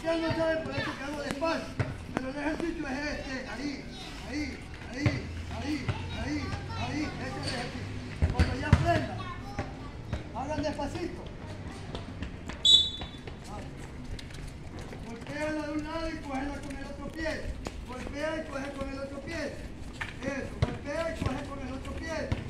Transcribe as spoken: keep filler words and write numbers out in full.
ustedes no saben, por eso que hago despacio. Pero el ejercicio es este, ahí, ahí, ahí, ahí, ahí, ahí, este es el ejercicio. Cuando ya aprendan, hagan despacito. Golpéala de un lado y cógela con el otro pie. Golpea y coge con el otro pie. Eso, golpea y coge con el otro pie.